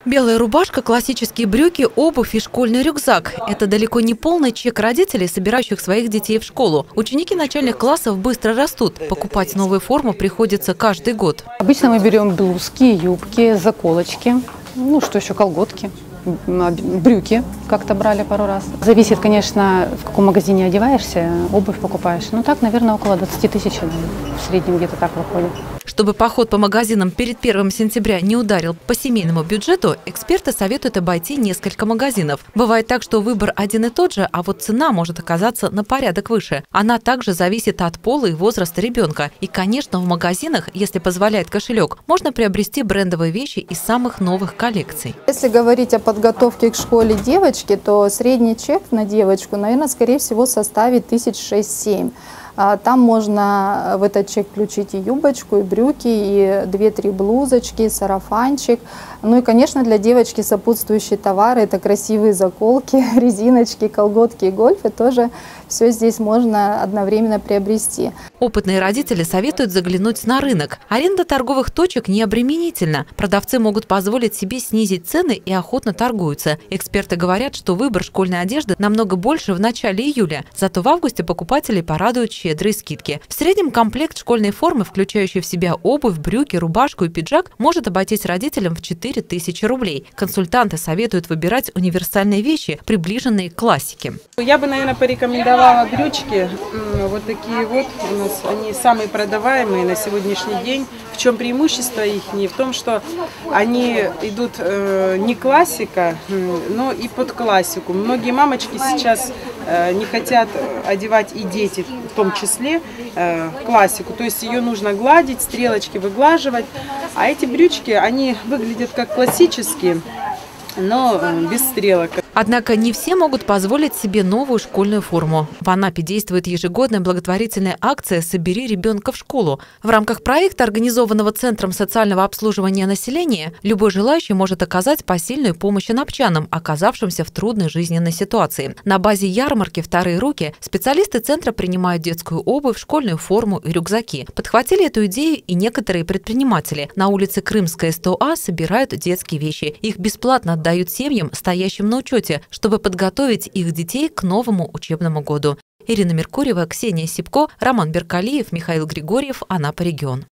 Белая рубашка, классические брюки, обувь и школьный рюкзак – это далеко не полный чек родителей, собирающих своих детей в школу. Ученики начальных классов быстро растут. Покупать новую форму приходится каждый год. Обычно мы берем блузки, юбки, заколочки, что еще, колготки, брюки как-то брали пару раз. Зависит, конечно, в каком магазине одеваешься, обувь покупаешь. Так, наверное, около 20 тысяч в среднем где-то так выходит. Чтобы поход по магазинам перед 1 сентября не ударил по семейному бюджету, эксперты советуют обойти несколько магазинов. Бывает так, что выбор один и тот же, а вот цена может оказаться на порядок выше. Она также зависит от пола и возраста ребенка. И, конечно, в магазинах, если позволяет кошелек, можно приобрести брендовые вещи из самых новых коллекций. Если говорить о подготовке к школе девочки, то средний чек на девочку, наверное, скорее всего, составит 6-7 тысяч. Там можно в этот чек включить и юбочку, и брюки, и 2-3 блузочки, и сарафанчик. И, конечно, для девочки сопутствующие товары – это красивые заколки, резиночки, колготки и гольфы. Тоже все здесь можно одновременно приобрести. Опытные родители советуют заглянуть на рынок. Аренда торговых точек не обременительна. Продавцы могут позволить себе снизить цены и охотно торгуются. Эксперты говорят, что выбор школьной одежды намного больше в начале июля. Зато в августе покупателей порадуют щедрые скидки. В среднем комплект школьной формы, включающий в себя обувь, брюки, рубашку и пиджак, может обойтись родителям в 4000 рублей. Консультанты советуют выбирать универсальные вещи, приближенные к классике. Я бы, наверное, порекомендовала брючки. Вот такие вот у нас, они самые продаваемые на сегодняшний день. В чем преимущество их? В том, что они идут не классика, но и под классику. Многие мамочки сейчас не хотят одевать, и дети в том числе, классику. То есть ее нужно гладить, стрелочки выглаживать. А эти брючки, они выглядят как классические, но без стрелок. Однако не все могут позволить себе новую школьную форму. В Анапе действует ежегодная благотворительная акция «Собери ребенка в школу». В рамках проекта, организованного Центром социального обслуживания населения, любой желающий может оказать посильную помощь анапчанам, оказавшимся в трудной жизненной ситуации. На базе ярмарки «Вторые руки» специалисты центра принимают детскую обувь, школьную форму и рюкзаки. Подхватили эту идею и некоторые предприниматели. На улице Крымская, 100А собирают детские вещи. Их бесплатно отдают семьям, стоящим на учете, чтобы подготовить их детей к новому учебному году. Ирина Меркурьева, Ксения Сипко, Роман Беркалиев, Михаил Григорьев, Анапа регион.